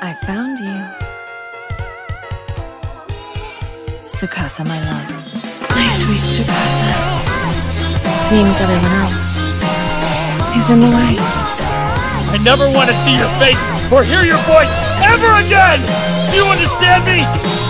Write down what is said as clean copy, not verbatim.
I found you. Tsukasa, my love. My sweet Tsukasa. It seems everyone else is in the way. I never want to see your face or hear your voice ever again! Do you understand me?